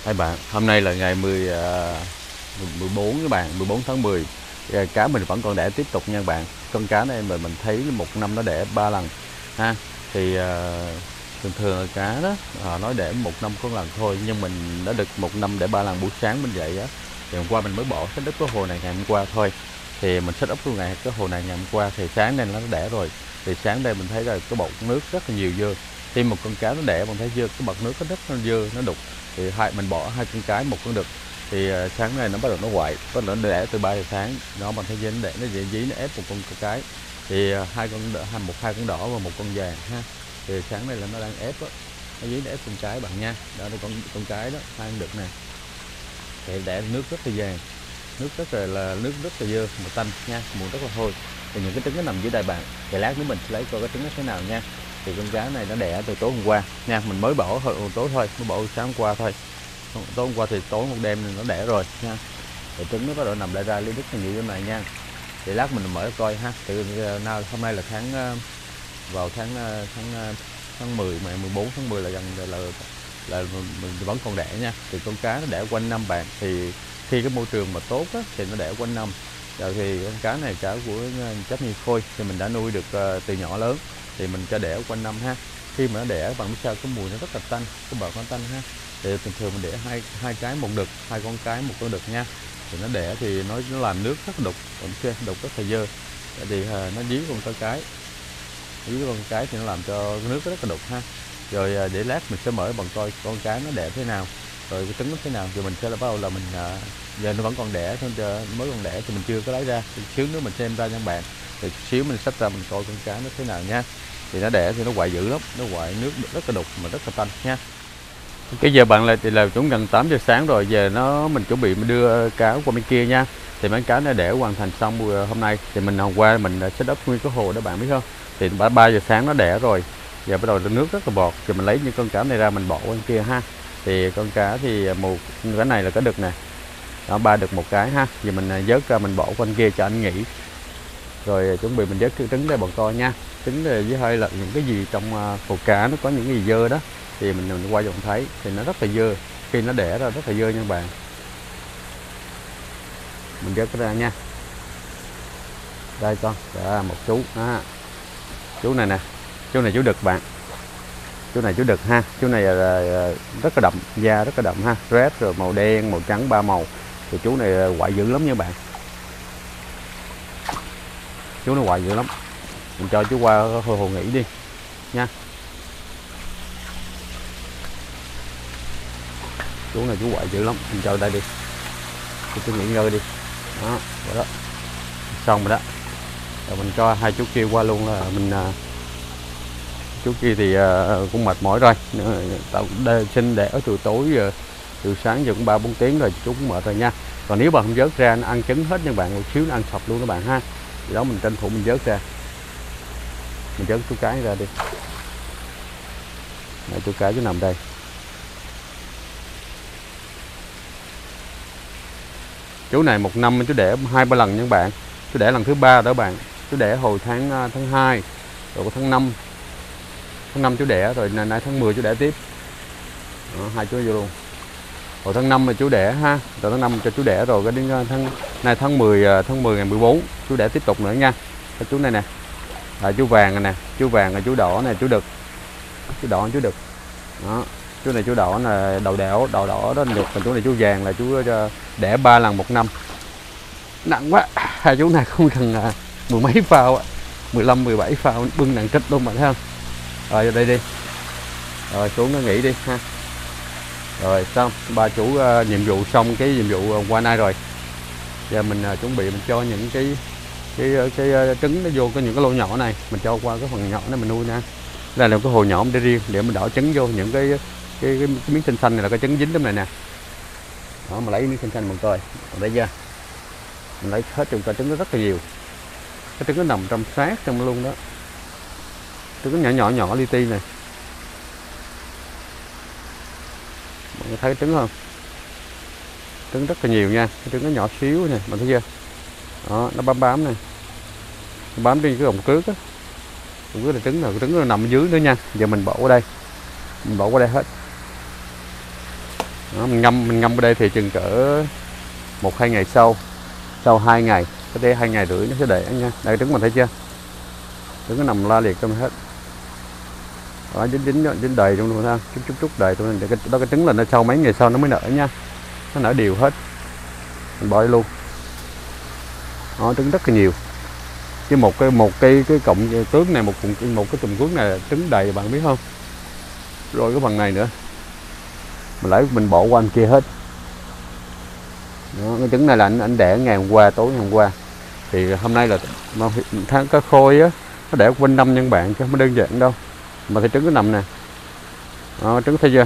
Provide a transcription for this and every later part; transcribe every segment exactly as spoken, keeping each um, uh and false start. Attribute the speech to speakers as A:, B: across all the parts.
A: Hai bạn, hôm nay là ngày mười, mười bốn các bạn, mười bốn tháng mười. Cá mình vẫn còn đẻ tiếp tục nha bạn. Con cá này mình mình thấy một năm nó đẻ ba lần ha. Thì uh, thường thường là cá đó à, nó đẻ một năm có lần thôi, nhưng mình đã được một năm đẻ ba lần. Buổi sáng mình dậy á, thì hôm qua mình mới bỏ set up cái hồ này ngày hôm qua thôi. Thì mình set up cái ngày cái hồ này ngày hôm qua, thì sáng nay nó đẻ rồi. Thì sáng đây mình thấy là cái bọt nước rất là nhiều dơ. Khi một con cá nó đẻ mình thấy dơ, cái bọt nước nó rất là dơ, nó đục. Thì hai mình bỏ hai con cái, một con đực. Thì uh, sáng nay nó bắt đầu nó quậy, bắt đầu nó đẻ từ ba giờ sáng. Nó bằng thấy dế nó đẻ, nó dễ dí nó ép một con cái. Thì uh, hai con hai một hai con đỏ và một con vàng ha. Thì sáng nay là nó đang ép á, nó dí nó ép con cái bạn nha. Đó là con con cái đó, hai con đực này. Thì đẻ nước rất là vàng, nước rất là, là nước rất là dơ, màu tanh nha, mùi rất là hôi. Thì những cái trứng nó nằm dưới đây bạn. Thì lát nữa mình sẽ lấy coi cái trứng nó thế nào nha. Thì con cá này nó đẻ từ tối hôm qua nha, mình mới bỏ hồi tối thôi, mới bỏ sáng hôm qua thôi. Tối hôm qua thì tối một đêm nó đẻ rồi nha. Thì trứng nó bắt đầu nằm lại ra lý rất là nhiều cái này nha. Thì lát mình mở coi ha. Từ nào hôm nay là tháng vào tháng tháng tháng mười, mà mười bốn tháng mười là gần là, là là mình vẫn còn đẻ nha. Thì con cá nó đẻ quanh năm bạn. Thì khi cái môi trường mà tốt á, thì nó đẻ quanh năm. Rồi thì con cá này cá của Trách Nhi Khôi thì mình đã nuôi được uh, từ nhỏ lớn, thì mình cho đẻ quanh năm ha. Khi mà nó đẻ bằng sao cái mùi nó rất là tanh, cái bọt nó tanh ha. Thì thường thường mình để hai hai cái một đực, hai con cái một con đực nha. Thì nó đẻ thì nó nó làm nước rất là đục, ok, đục rất là dơ. Thì uh, nó dí con cái, dí con cái thì nó làm cho nước rất là đục ha. Rồi để lát mình sẽ mở bằng coi con cá nó đẻ thế nào, rồi cái trứng nó thế nào. Rồi mình sẽ là bắt đầu là mình uh, giờ nó vẫn còn đẻ thôi, giờ mới còn đẻ thì mình chưa có lấy ra. Thì xíu nữa mình xem ra nha bạn. Thì xíu mình xách ra mình coi con cá nó thế nào nha. Thì nó đẻ thì nó quậy dữ lắm, nó quậy nước rất là đục mà rất là tanh nha. Cái giờ bạn là thì là cũng gần tám giờ sáng rồi, giờ nó mình chuẩn bị mình đưa cá qua bên kia nha. Thì mấy cá nó đẻ hoàn thành xong hôm nay. Thì mình hôm qua mình set up nguyên cái hồ đó bạn biết không. Thì ba giờ sáng nó đẻ rồi, giờ bắt đầu nước rất là bọt. Thì mình lấy những con cá này ra mình bỏ qua bên kia ha. Thì con cá thì một cái này là cái đực nè, đó, ba đực một cái ha. Giờ mình vớt ra mình bỏ qua bên kia cho anh nghỉ. Rồi chuẩn bị mình vớt cái trứng đây bọn coi nha. Trứng với hơi là những cái gì trong hồ cá nó có những cái gì dơ đó, thì mình, mình quay cho mình thấy thì nó rất là dơ. Khi nó đẻ ra rất là dơ nha bạn. Mình vớt cái ra nha. Đây con, đó, một chú đó. Chú này nè, chú này chú đực bạn. Chú này chú đực ha. Chú này là rất là đậm, da rất là đậm ha, red rồi màu đen, màu trắng, ba màu. Thì chú này quậy dữ lắm nha bạn. Chú nó quậy dữ lắm. Mình cho chú qua hồ, hồ nghỉ đi nha. Chú này chú quậy dữ lắm, mình cho đây đi, chú nghỉ ngơi đi. Đó, đó. Xong rồi đó. Rồi mình cho hai chú kia qua luôn là mình chú kia thì uh, cũng mệt mỏi rồi. Tạo sinh đẻ từ tối giờ, từ sáng giờ cũng ba bốn tiếng rồi, chú cũng mệt rồi nha. Còn nếu mà không vớt ra nó ăn trứng hết nha bạn, một xíu nó ăn sập luôn các bạn ha. Thì đó mình tranh thủ mình vớt ra. Mình vớt chú cái ra đi. Đấy, chú cái chú nằm đây. Chú này một năm chú đẻ hai ba lần nha bạn. Chú đẻ lần thứ ba đó bạn. Chú đẻ hồi tháng tháng hai, rồi tháng năm. Tháng năm chú đẻ rồi, nay tháng mười chú đẻ tiếp. Đó, hai chú vô luôn. Hồi tháng năm mà chú đẻ ha, rồi tháng năm cho chú đẻ rồi, cái đến tháng nay tháng mười, tháng mười ngày mười bốn chú đẻ tiếp tục nữa nha. Cái chú này nè. Là chú vàng này nè, chú vàng là chú đỏ này, chú đực. Chú đỏ chú đực. Đó. Chú này chú đỏ là đầu đỏ, đầu đỏ đó được. Còn chú này chú vàng là chú đẻ ba lần một năm. Nặng quá. Hai chú này không cần mười mấy phao ạ. mười lăm mười bảy phao bưng nặng kích luôn bạn thấy không. Rồi vô đây đi. Rồi xuống nó nghỉ đi ha. Rồi xong, ba chủ uh, nhiệm vụ xong cái nhiệm vụ uh, qua nay rồi. Giờ mình uh, chuẩn bị mình cho những cái cái cái, cái uh, trứng nó vô cái những cái lô nhỏ này, mình cho qua cái phần nhỏ này mình nuôi nha. Đây là cái hồ nhỏ để riêng để mình đổ trứng vô. Những cái cái, cái, cái miếng xanh xanh này là cái trứng dính trong này nè. Đó, mà lấy miếng xanh xanh một coi. Còn đây chưa? Mình lấy hết trong cái trứng nó rất là nhiều. Cái trứng nó nằm trong sát trong luôn đó. Trứng nhỏ nhỏ nhỏ li ti này. Mọi người thấy trứng không? Trứng rất là nhiều nha. Cái trứng nó nhỏ xíu nè, bạn thấy chưa? Đó, nó bám bám này. Nó bám trên cái gồng cước á. Gồng cước là trứng nào, trứng nó nằm ở dưới nữa nha. Giờ mình bỏ qua đây. Mình bỏ qua đây hết. Đó, mình ngâm mình ngâm ở đây thì chừng cỡ một hai ngày sau, sau hai ngày có thể hai ngày rưỡi nó sẽ đẻ nha. Đây trứng mình thấy chưa, trứng nó nằm la liệt trong hết. Đó, dính dính dính đầy trong luôn ha, chút chút chút đầy trong cái đó. Cái trứng là nó sau mấy ngày sau nó mới nở nha, nó nở đều hết, mình bỏ đi luôn. Đó, trứng rất là nhiều, chứ một cái một cái cái cọng tước này, một một cái chùm cuốn này trứng đầy bạn biết không. Rồi cái phần này nữa mình lấy mình bỏ qua bên kia hết. Đó, cái trứng này là anh anh đẻ ngày hôm qua, tối ngày hôm qua, thì hôm nay là tháng cá khôi á, nó đẻ quanh năm nhân bạn chứ không đơn giản đâu. Mà thấy trứng nó nằm nè, đó, trứng thấy chưa,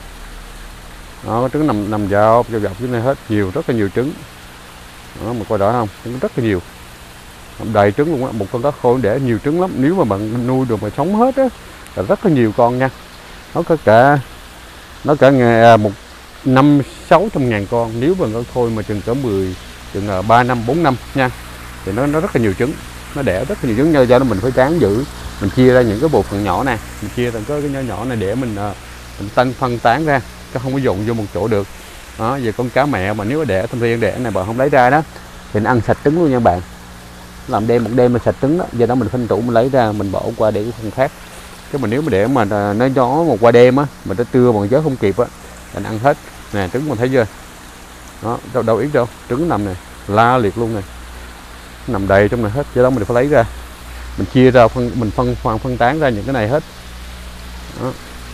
A: đó, trứng nằm nằm dọc dọc dọc dưới này hết, nhiều, rất là nhiều trứng. Đó, mà coi rõ không, trứng rất là nhiều, đầy trứng luôn á. Một con cá khôi đẻ nhiều trứng lắm, nếu mà bạn nuôi được mà sống hết á là rất là nhiều con nha. Nó có cả nó cả ngày một năm sáu trăm ngàn con, nếu mà con khôi mà chừng cỡ mười chừng ba năm bốn năm nha, thì nó nó rất là nhiều trứng, nó đẻ rất là nhiều trứng. Do đó mình phải ráng giữ, mình chia ra những cái bộ phận nhỏ này, mình chia thành cái nhỏ nhỏ này để mình mình tăng phân tán ra, chứ không có dồn vô một chỗ được. Đó, về con cá mẹ mà nếu mà đẻ thông thiên đẻ này bạn không lấy ra đó thì nó ăn sạch trứng luôn nha bạn, làm đêm một đêm mà sạch trứng đó. Do đó mình phân tủ, mình lấy ra mình bỏ qua để cái phần khác. Chứ mà nếu mà để mà nó gió một qua đêm á, mà nó trưa bằng chớ không kịp á, mình ăn hết nè. Trứng mình thấy chưa, đó, đâu đâu ít đâu, trứng nằm này la liệt luôn này, nằm đầy trong này hết. Do đó mình phải lấy ra, mình chia ra phân, mình phân phân phân tán ra những cái này hết. Đó,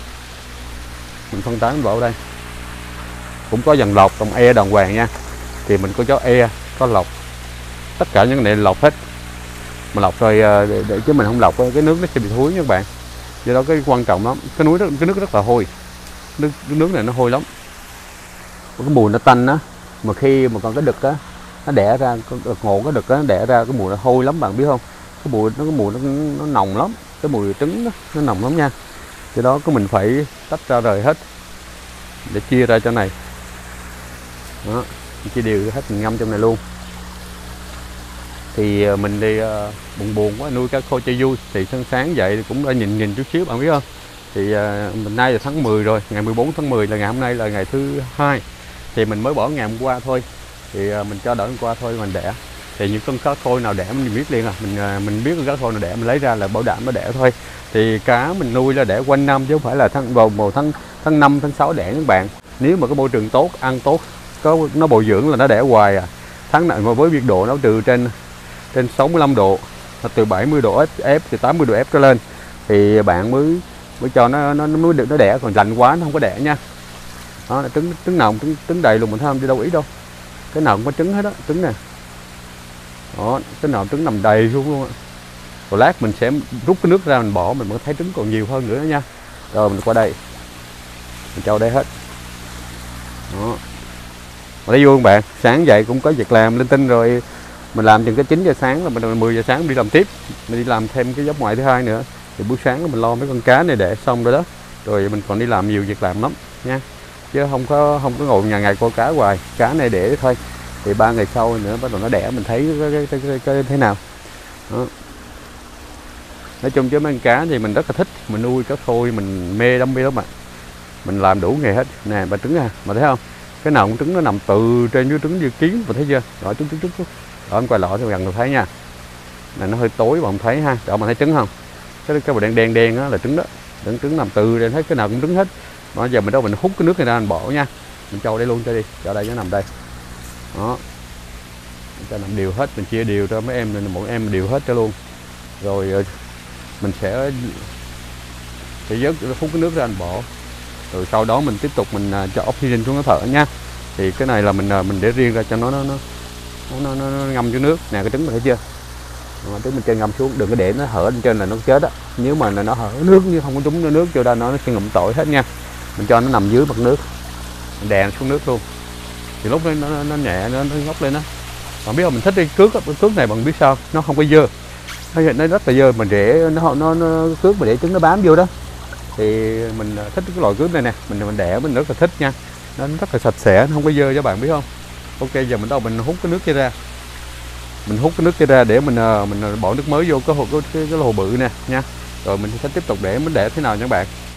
A: mình phân tán vào đây. Cũng có dàn lọc đồng e đàng hoàng nha, thì mình có chó e, có lọc, tất cả những cái này lọc hết. Mà lọc rồi để, để chứ mình không lọc cái nước nó sẽ bị thúi nha các bạn. Do đó cái quan trọng lắm, cái núi rất, cái nước rất là hôi, nước cái nước này nó hôi lắm, cái mùi nó tanh á. Mà khi mà con cái đực á nó đẻ ra, con đực ngộ cái đực á, nó đẻ ra cái mùi nó hôi lắm bạn biết không. Cái mùi nó cái mùi nó, nó nồng lắm, cái mùi trứng đó, nó nồng lắm nha. Do đó có mình phải tách ra rời hết để chia ra cho này. Đó, mình chia đều hết, mình ngâm trong này luôn. Thì mình đi uh, buồn buồn quá, nuôi cá khô cho vui, thì sáng sáng dậy thì cũng đã nhìn nhìn chút xíu bạn biết không. Thì uh, mình nay là tháng mười rồi, ngày mười bốn tháng mười là ngày hôm nay là ngày thứ hai, thì mình mới bỏ ngày hôm qua thôi, thì uh, mình cho đỡ hôm qua thôi mình đẻ. Thì những con cá khô nào đẻ mình biết liền à, mình uh, mình biết con cá khô nào đẻ mình lấy ra là bảo đảm nó đẻ thôi. Thì cá mình nuôi là đẻ quanh năm chứ không phải là tháng vào một tháng tháng năm tháng sáu đẻ các bạn. Nếu mà cái môi trường tốt, ăn tốt, có nó bồi dưỡng là nó đẻ hoài à. Tháng này mà với nhiệt độ nó từ trên trên sáu mươi lăm độ, từ bảy mươi độ ép từ tám mươi độ ép trở lên thì bạn mới mới cho nó nó mới được nó đẻ. Còn lạnh quá nó không có đẻ nha. Đó, trứng trứng nào cũng trứng, trứng đầy luôn, mình thấy không, đi đâu ý đâu, cái nào cũng có trứng hết đó, trứng nè. Đó, cái nào trứng nằm đầy luôn luôn. Rồi lát mình sẽ rút cái nước ra mình bỏ, mình mới thấy trứng còn nhiều hơn nữa đó nha. Rồi mình qua đây mình cho đây hết. Đó, mà thấy vui không bạn, sáng dậy cũng có việc làm linh tinh rồi. Mình làm chừng cái chín giờ sáng là mình mười giờ sáng mình đi làm tiếp, mình đi làm thêm cái giấc ngoại thứ hai nữa. Thì buổi sáng mình lo mấy con cá này để xong rồi đó, rồi mình còn đi làm nhiều việc làm lắm nha, chứ không có không có ngồi nhà ngày coi cá hoài. Cá này để thôi, thì ba ngày sau nữa bắt đầu nó đẻ mình thấy cái, cái, cái, cái, cái thế nào. Đó, nói chung chứ mấy con cá thì mình rất là thích, mình nuôi cá khôi mình mê đam mê lắm bạn. Mình làm đủ nghề hết nè. Bà trứng à, mà thấy không, cái nào cũng trứng nó nằm từ trên dưới trứng như kiến, mà thấy chưa. Đó, trứng trứng trứng trứng. Đó, em quay lọ thì gần được thấy nha. Này nó hơi tối bạn thấy ha. Đó, bạn thấy trứng không, cái cái màu đen đen đen đó là trứng đó. Trứng trứng nằm từ trên, thấy cái nào cũng trứng hết. Đó, giờ mình đâu mình hút cái nước này ra mình bỏ nha, mình cho đây luôn cho đi, cho đây nó nằm đây. Đó, mình cho nằm đều hết, mình chia đều cho mấy em, mỗi em đều hết cho luôn. Rồi mình sẽ sẽ vớt hút cái nước ra mình bỏ. Rồi sau đó mình tiếp tục mình cho oxygen xuống nó thở nha. Thì cái này là mình mình để riêng ra cho nó nó nó nó, nó, nó ngâm dưới nước nè. Cái trứng mình thấy chưa, đó, trứng mình trên ngâm xuống, đừng có để nó hở lên trên là nó chết á. Nếu mà nó hở nước như không có trúng nước cho ra nó, nó sẽ ngụm tội hết nha. Mình cho nó nằm dưới mặt nước, mình đè nó xuống nước luôn, thì lúc đó nó, nó, nó nhẹ nó, nó ngóc lên đó. Bạn biết không, mình thích cái cước, cái cước này bạn biết sao, nó không có dơ, nó, nó rất là dơ. Mình để nó, nó, nó cước mà để trứng nó bám vô đó, thì mình thích cái loại cước này nè. Mình mình đẻ mình rất là thích nha, nó rất là sạch sẽ, nó không có dơ cho bạn biết không. Ok, giờ mình đâu mình hút cái nước kia ra, mình hút cái nước kia ra để mình mình bỏ nước mới vô cái hồ cái, cái, cái hồ bự nè nha. Rồi mình sẽ tiếp tục để mình để thế nào nha các bạn.